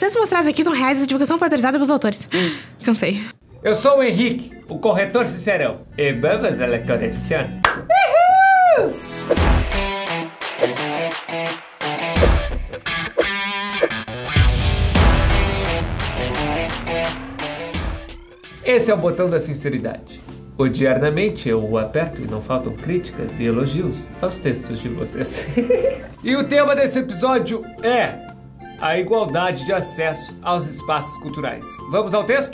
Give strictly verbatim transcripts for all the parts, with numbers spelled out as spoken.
Os textos mostrados aqui são reais e a divulgação foi autorizada pelos autores. Cansei. Eu sou o Henrique, o corretor sincerão. E vamos à correção. Esse é o botão da sinceridade. Odiernamente eu o aperto e não faltam críticas e elogios aos textos de vocês. E o tema desse episódio é a igualdade de acesso aos espaços culturais. Vamos ao texto?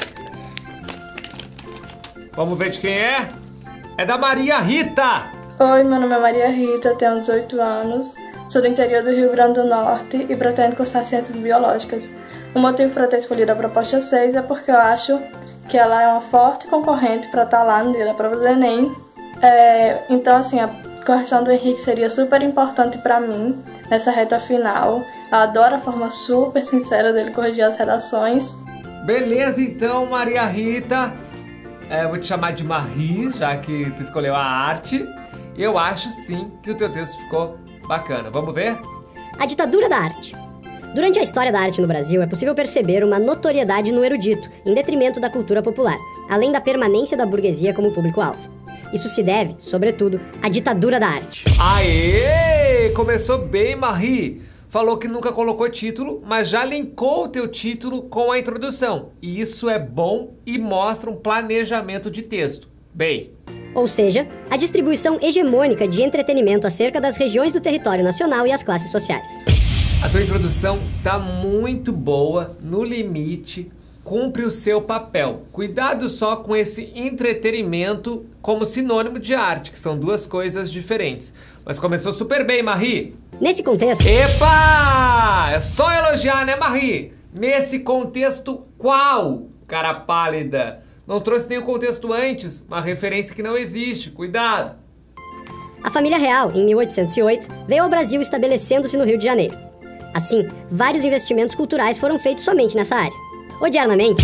Vamos ver de quem é? É da Maria Rita! Oi, meu nome é Maria Rita, tenho dezoito anos, sou do interior do Rio Grande do Norte e pretendo cursar Ciências Biológicas. O motivo para ter escolhido a proposta seis é porque eu acho que ela é uma forte concorrente para estar lá no dia da prova do Enem. É, então, assim, a correção do Henrique seria super importante para mim nessa reta final. Eu adoro a forma super sincera dele corrigir as redações. Beleza, então, Maria Rita. É, eu vou te chamar de Marie, já que tu escolheu a arte. Eu acho, sim, que o teu texto ficou bacana. Vamos ver? A ditadura da arte. Durante a história da arte no Brasil, é possível perceber uma notoriedade no erudito, em detrimento da cultura popular, além da permanência da burguesia como público-alvo. Isso se deve, sobretudo, à ditadura da arte. Aê! Começou bem, Marie! Falou que nunca colocou título, mas já linkou o teu título com a introdução. E isso é bom e mostra um planejamento de texto. Bem... Ou seja, a distribuição hegemônica de entretenimento acerca das regiões do território nacional e as classes sociais. A tua introdução tá muito boa, no limite, cumpre o seu papel. Cuidado só com esse entretenimento como sinônimo de arte, que são duas coisas diferentes. Mas começou super bem, Marie. Nesse contexto... Epa! É só elogiar, né, Marie? Nesse contexto qual, cara pálida? Não trouxe nenhum contexto antes, uma referência que não existe. Cuidado! A família real, em mil oitocentos e oito, veio ao Brasil estabelecendo-se no Rio de Janeiro. Assim, vários investimentos culturais foram feitos somente nessa área. Odiernamente...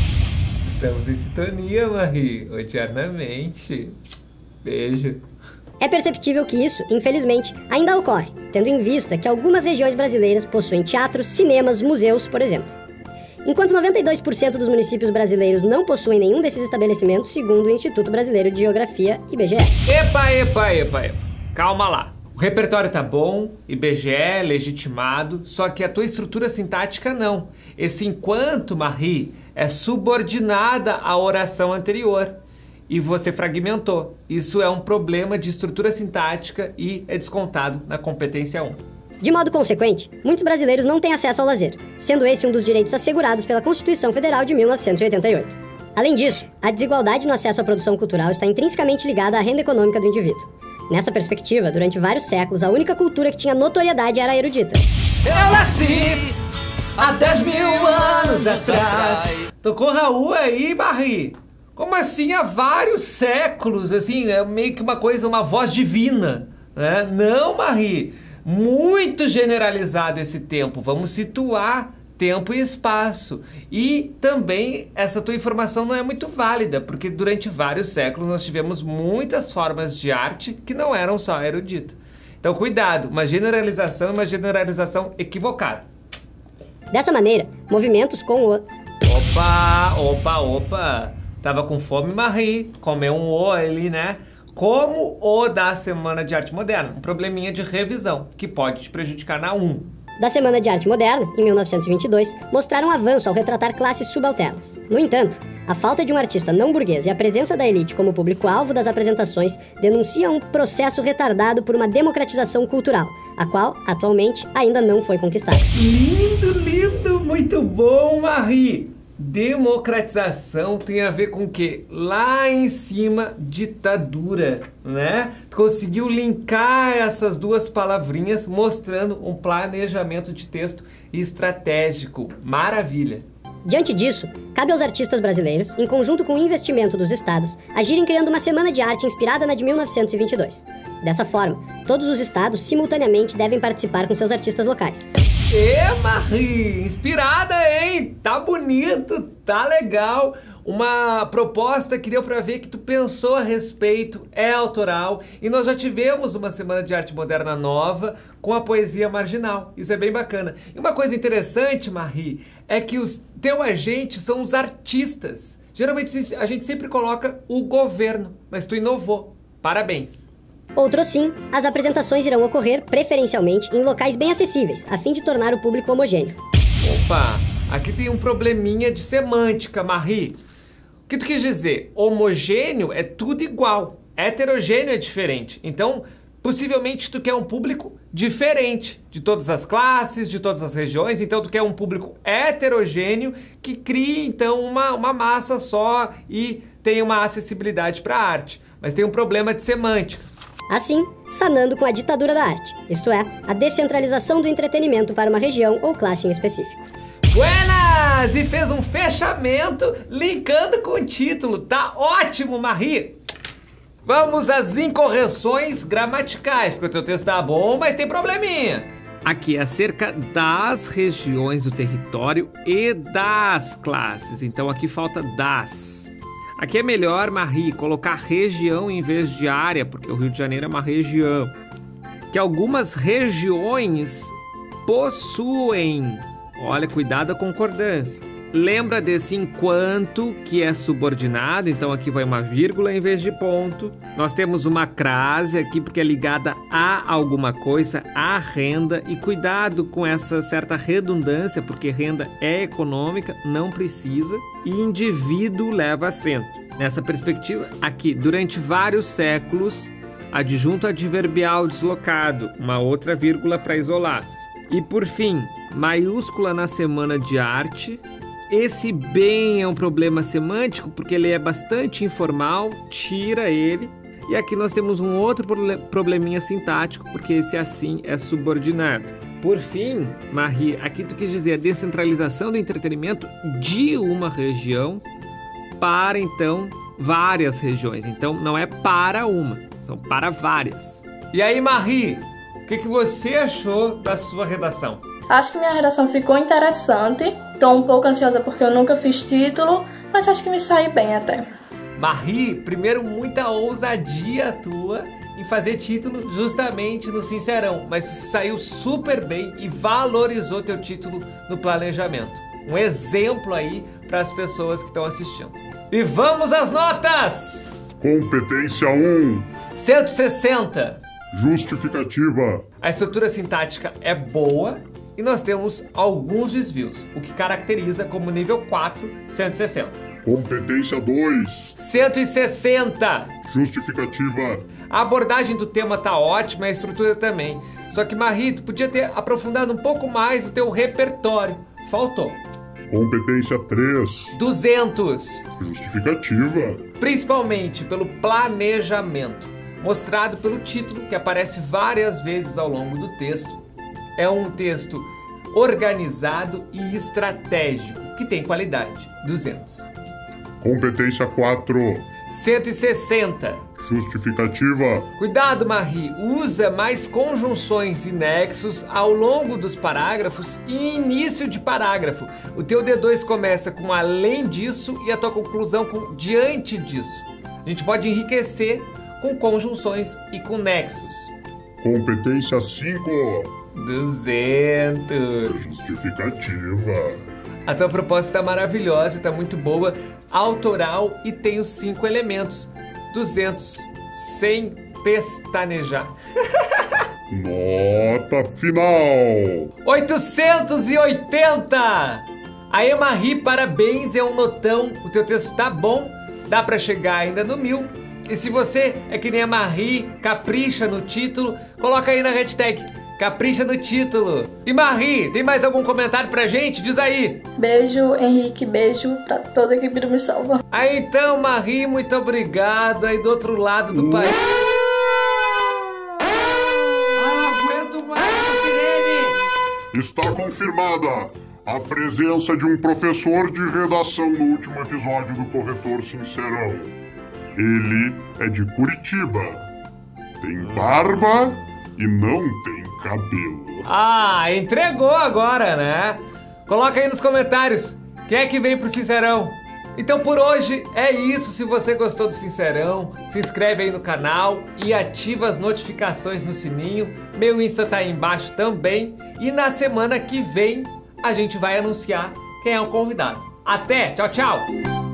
Estamos em sintonia, Marie. Odiernamente. Beijo. É perceptível que isso, infelizmente, ainda ocorre, tendo em vista que algumas regiões brasileiras possuem teatros, cinemas, museus, por exemplo. Enquanto noventa e dois por cento dos municípios brasileiros não possuem nenhum desses estabelecimentos, segundo o Instituto Brasileiro de Geografia, I B G E. Epa, epa, epa, epa. Calma lá. O repertório tá bom, I B G E, legitimado, só que a tua estrutura sintática não. Esse enquanto, Marie, é subordinada à oração anterior. E você fragmentou. Isso é um problema de estrutura sintática e é descontado na competência um. De modo consequente, muitos brasileiros não têm acesso ao lazer, sendo esse um dos direitos assegurados pela Constituição Federal de mil novecentos e oitenta e oito. Além disso, a desigualdade no acesso à produção cultural está intrinsecamente ligada à renda econômica do indivíduo. Nessa perspectiva, durante vários séculos, a única cultura que tinha notoriedade era a erudita. Eu nasci há dez mil anos atrás. Tocou Raul aí, Marie? Como assim há vários séculos? Assim, é meio que uma coisa, uma voz divina, né? Não, Marie. Muito generalizado esse tempo. Vamos situar tempo e espaço. E também essa tua informação não é muito válida, porque durante vários séculos nós tivemos muitas formas de arte que não eram só erudita. Então cuidado, uma generalização é uma generalização equivocada. Dessa maneira, movimentos com o... Opa, opa, opa. Tava com fome, Marie. Comeu um O ali, né? Como o da Semana de Arte Moderna, um probleminha de revisão, que pode te prejudicar na um. Da Semana de Arte Moderna, em mil novecentos e vinte e dois, mostraram um avanço ao retratar classes subalternas. No entanto, a falta de um artista não burguês e a presença da elite como público-alvo das apresentações denunciam um processo retardado por uma democratização cultural, a qual, atualmente, ainda não foi conquistada. Lindo, lindo, muito bom, Marie! Democratização tem a ver com o quê? Lá em cima, ditadura, né? Tu conseguiu linkar essas duas palavrinhas mostrando um planejamento de texto estratégico. Maravilha! Diante disso, cabe aos artistas brasileiros, em conjunto com o investimento dos estados, agirem criando uma semana de arte inspirada na de mil novecentos e vinte e dois. Dessa forma, todos os estados simultaneamente devem participar com seus artistas locais. Ê, Marie, inspirada, hein? Tá bonito, tá legal. uma proposta que deu para ver que tu pensou a respeito, é autoral, e nós já tivemos uma semana de arte moderna nova com a poesia marginal. Isso é bem bacana. E uma coisa interessante, Marie, é que os teu agentes são os artistas. Geralmente a gente sempre coloca o governo, mas tu inovou. Parabéns. Outro sim, as apresentações irão ocorrer preferencialmente em locais bem acessíveis, a fim de tornar o público homogêneo. Opa, aqui tem um probleminha de semântica, Marie. O que tu quis dizer? Homogêneo é tudo igual, heterogêneo é diferente. Então, possivelmente tu quer um público diferente, de todas as classes, de todas as regiões. Então tu quer um público heterogêneo que crie então uma, uma massa só e tenha uma acessibilidade para a arte. Mas tem um problema de semântica. Assim, sanando com a ditadura da arte, isto é, a descentralização do entretenimento para uma região ou classe em específico. Buenas! E fez um fechamento linkando com o título. Tá ótimo, Marie! Vamos às incorreções gramaticais, porque o teu texto tá bom, mas tem probleminha. Aqui é acerca das regiões do território e das classes. Então aqui falta das. Aqui é melhor, Marie, colocar região em vez de área, porque o Rio de Janeiro é uma região. Que algumas regiões possuem. Olha, cuidado a concordância. Lembra desse enquanto que é subordinado, então aqui vai uma vírgula em vez de ponto. Nós temos uma crase aqui porque é ligada a alguma coisa, a renda. E cuidado com essa certa redundância, porque renda é econômica, não precisa. E indivíduo leva acento. Nessa perspectiva, aqui, durante vários séculos, adjunto adverbial deslocado, uma outra vírgula para isolar. E por fim, maiúscula na semana de arte. Esse bem é um problema semântico porque ele é bastante informal, tira ele. E aqui nós temos um outro probleminha sintático porque esse assim é subordinado. Por fim, Marie, aqui tu quis dizer a descentralização do entretenimento de uma região para, então, várias regiões. Então, não é para uma, são para várias. E aí, Marie, o que, que você achou da sua redação? Acho que minha redação ficou interessante. Tô um pouco ansiosa porque eu nunca fiz título, mas acho que me saí bem até. Marie, primeiro, muita ousadia tua em fazer título justamente no Sincerão, mas saiu super bem e valorizou teu título no planejamento. Um exemplo aí para as pessoas que estão assistindo. E vamos às notas! Competência um. cento e sessenta. Justificativa. A estrutura sintática é boa e nós temos alguns desvios, o que caracteriza como nível quatro, cento e sessenta. Competência dois. cento e sessenta. Justificativa. A abordagem do tema tá ótima, a estrutura também. Só que, Marie, tu podia ter aprofundado um pouco mais o teu repertório. Faltou. Competência três. duzentos. Justificativa. Principalmente pelo planejamento, mostrado pelo título, que aparece várias vezes ao longo do texto. É um texto organizado e estratégico, que tem qualidade. duzentos. Competência quatro. cento e sessenta. Justificativa. Cuidado, Marie, usa mais conjunções e nexos ao longo dos parágrafos e início de parágrafo. O teu D dois começa com além disso e a tua conclusão com diante disso. A gente pode enriquecer com conjunções e com nexos. Competência cinco. duzentos. Justificativa. A tua proposta está maravilhosa, está muito boa, autoral e tem os cinco elementos. duzentos, sem pestanejar. Nota final. oitocentos e oitenta. Aí, Marie, parabéns, é um notão. O teu texto tá bom, dá para chegar ainda no mil. E se você é que nem a Marie, capricha no título, coloca aí na hashtag capricha no título. E Marie, tem mais algum comentário pra gente? Diz aí. Beijo, Henrique, beijo pra toda a equipe do Me Salva. Aí então, Marie, muito obrigado. Aí do outro lado do país. Ah, não aguento mais, Sirene. Está confirmada a presença de um professor de redação no último episódio do Corretor Sincerão. Ele é de Curitiba. Tem barba e não tem cabelo. Ah, entregou agora, né? Coloca aí nos comentários. Quem é que vem pro Sincerão? Então por hoje é isso. Se você gostou do Sincerão, se inscreve aí no canal e ativa as notificações no sininho. Meu Insta tá aí embaixo também. E na semana que vem a gente vai anunciar quem é o convidado. Até, tchau, tchau!